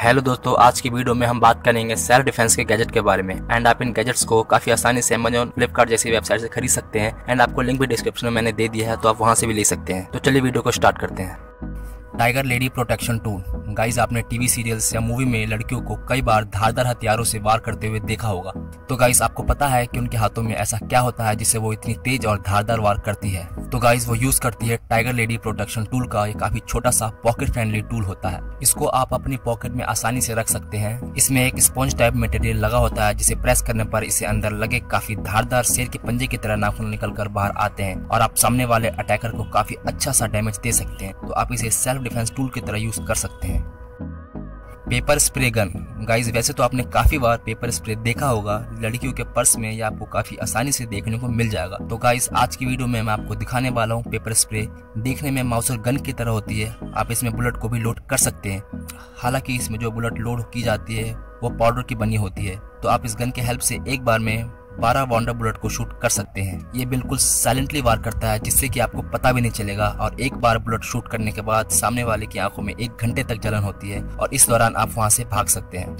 Hello दोस्तों, आज की वीडियो में हम बात करेंगे सेल्फ डिफेंस के गैजेट के बारे में। एंड आप इन गैजेट्स को काफी आसानी से Amazon, फ्लिपकार्ट जैसी वेबसाइट से खरीद सकते हैं। एंड आपको लिंक भी डिस्क्रिप्शन में मैंने दे दिया है, तो आप वहां से भी ले सकते हैं। तो चलिए वीडियो को स्टार्ट करते हैं। Tiger lady protection tool. Guys, आपने टीवी सीरियल्स या मूवी में लड़कियों को कई बार धारदार हथियारों से वार करते हुए देखा होगा। तो गाइज, आपको पता है कि उनके हाथों में ऐसा क्या होता है जिससे वो इतनी तेज और धारदार वार करती है। तो गाइज, वो यूज करती है टाइगर लेडी प्रोटेक्शन टूल का एक काफी छोटा सा पॉकेट फ्रेंडली टूल होता है। इसको आप अपनी पॉकेट में आसानी से रख सकते हैं। इसमें एक स्पॉन्ज टाइप मटेरियल लगा होता है, जिसे प्रेस करने पर इसे अंदर लगे काफी धारदार शेर के पंजे की तरह नाखून निकल कर बाहर आते हैं और आप सामने वाले अटैकर को काफी अच्छा सा डैमेज दे सकते हैं। तो आप इसे सेल्फ डिफेंस टूल की तरह यूज कर सकते हैं। Paper spray gun. गाइज, वैसे तो आपने काफी बार पेपर स्प्रे देखा होगा लड़कियों के पर्स में, या आपको काफी आसानी से देखने को मिल जाएगा। तो गाइज, आज की वीडियो में मैं आपको दिखाने वाला हूँ पेपर स्प्रे। देखने में माउसर गन की तरह होती है। आप इसमें बुलेट को भी लोड कर सकते हैं। हालांकि इसमें जो बुलेट लोड की जाती है वो पाउडर की बनी होती है। तो आप इस गन के हेल्प से एक बार में 12 वाउंडर बुलेट को शूट कर सकते हैं। ये बिल्कुल साइलेंटली वार करता है, जिससे कि आपको पता भी नहीं चलेगा। और एक बार बुलेट शूट करने के बाद सामने वाले की आंखों में 1 घंटे तक जलन होती है और इस दौरान आप वहां से भाग सकते हैं।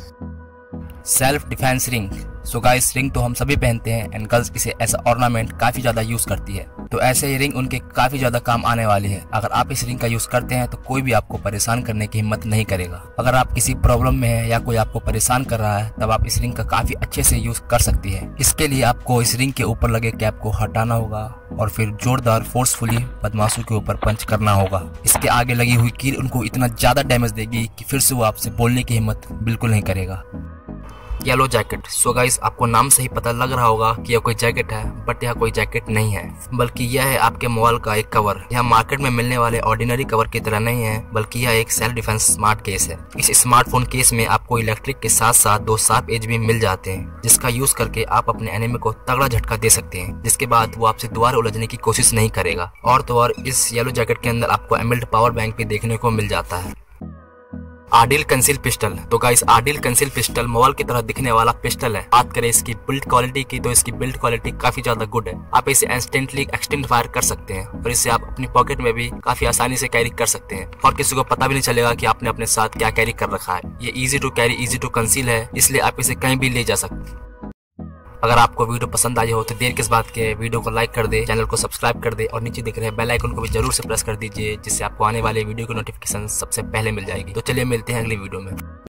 Self defence ring. So guys, ring तो हम सभी पहनते हैं एंड गर्ल्स इसे एज ऑर्नामेंट काफी ज्यादा यूज करती है। तो ऐसे ही रिंग उनके काफी ज्यादा काम आने वाली है। अगर आप इस रिंग का यूज करते हैं तो कोई भी आपको परेशान करने की हिम्मत नहीं करेगा। अगर आप किसी प्रॉब्लम में है या कोई आपको परेशान कर रहा है, तब आप इस रिंग का काफी अच्छे से यूज कर सकती है। इसके लिए आपको इस रिंग के ऊपर लगे कैप को हटाना होगा और फिर जोरदार फोर्सफुली बदमाशों के ऊपर पंच करना होगा। इसके आगे लगी हुई कील उनको इतना ज्यादा डैमेज देगी कि फिर से वो आपसे बोलने की हिम्मत बिल्कुल नहीं करेगा। Yellow jacket. सो गाइस, आपको नाम से ही पता लग रहा होगा कि यह कोई जैकेट है, बट यह कोई जैकेट नहीं है, बल्कि यह है आपके मोबाइल का एक कवर। यह मार्केट में मिलने वाले ऑर्डिनरी कवर की तरह नहीं है, बल्कि यह एक सेल्फ डिफेंस स्मार्ट केस है। इस स्मार्टफोन केस में आपको इलेक्ट्रिक के साथ साथ 2 शार्प एज भी मिल जाते हैं, जिसका यूज करके आप अपने एनिमी को तगड़ा झटका दे सकते हैं, जिसके बाद वो आपसे दोबारा उलझने की कोशिश नहीं करेगा। और तो और इस येलो जैकेट के अंदर आपको एमएल्ड पावर बैंक भी देखने को मिल जाता है। Ardil conceal pistol. तो guys, Ardil conceal pistol mobile की तरह दिखने वाला पिस्टल है। बात करें इसकी बिल्ड क्वालिटी की, तो इसकी बिल्ड क्वालिटी काफी ज्यादा गुड है। आप इसे इंस्टेंटली एक्सटेंड फायर कर सकते हैं और इसे आप अपनी पॉकेट में भी काफी आसानी से कैरी कर सकते हैं और किसी को पता भी नहीं चलेगा कि आपने अपने साथ क्या कैरी कर रखा है। ये easy to carry, easy to conceal है, इसलिए आप इसे कहीं भी ले जा सकते हैं। अगर आपको वीडियो पसंद आई हो तो देर किस बात के, वीडियो को लाइक कर दे, चैनल को सब्सक्राइब कर दे और नीचे दिख रहे बेल आइकन को भी जरूर से प्रेस कर दीजिए, जिससे आपको आने वाले वीडियो की नोटिफिकेशन सबसे पहले मिल जाएगी। तो चलिए मिलते हैं अगली वीडियो में।